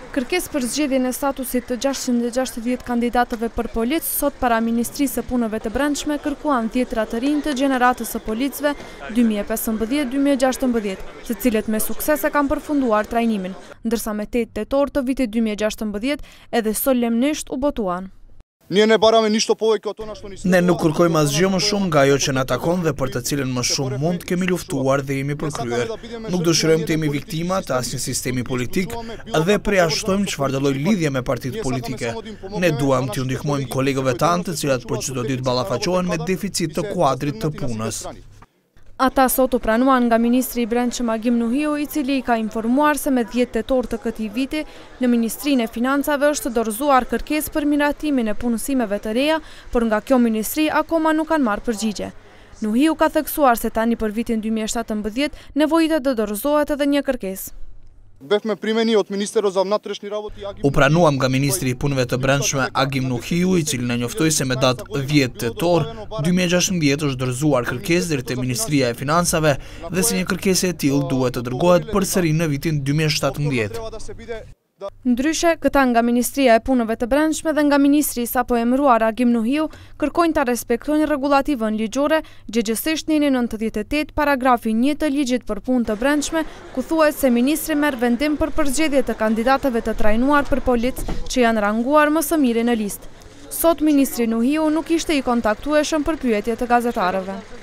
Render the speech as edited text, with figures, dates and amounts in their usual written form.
Kërkesë për zgjedhjen e statusit të 660 kandidatëve për policë, sot para Ministrisë së Punëve të Brendshme kërkuan 10 të rinj të gjeneratës së policëve 2015-2016, të cilët me sukses e kanë përfunduar trajnimin, ndërsa me 8 tetor të vitit 2016 edhe solemnisht u botuan. Ne nuk kërkojmë asgjë më shumë nga ajo që na takon dhe për të cilën më shumë mund kemi luftuar dhe jemi përkryer. Nuk dëshirojmë të jemi viktima të asnjë sistemi politik dhe përjashtojmë çfarëdo lloj lidhje me partitë politike. Ne duam t'ju ndihmojmë kolegëve tanë të cilat për çdo ditë ballafaqohen me deficit të kuadrit të punës. Ata sot u pranuan nga Ministri i Brendshëm Agim Nuhiu, i cili i ka informuar se me 10 tetor të këtij viti në Ministrinë e Financave është dorëzuar kërkesë për miratimin e punësimeve të reja, por nga kjo ministri akoma nuk kanë marrë përgjigje. Nuhiu ka theksuar se tani për vitin 2017 nevojitet të dorëzohet edhe një kërkesë. U pranuam nga Ministri i Punëve të Brendshme Agim Nuhiu, i cili na njoftoi se me datë 10 tetor 2016 është dorëzuar kërkesë deri te Ministria e Financave dhe se një kërkesë e tillë duhet të dërgohet përsëri në vitin 2017. Ndryshe, këta nga Ministria e Punëve të Brendshme dhe nga Ministri sapo emëruar Agim Nuhiu kërkojnë ta respektojnë rregulativën ligjore, gjëgjësisht në 98 paragrafi 1 të ligjit për punë të brendshme, ku thuhet se ministri merr vendim për përzgjedhje të kandidatëve të trajnuar për policë që janë ranguar më së miri në listë. Sot Ministri Nuhiu nuk ishte i kontaktueshëm për pyetje të gazetarëve.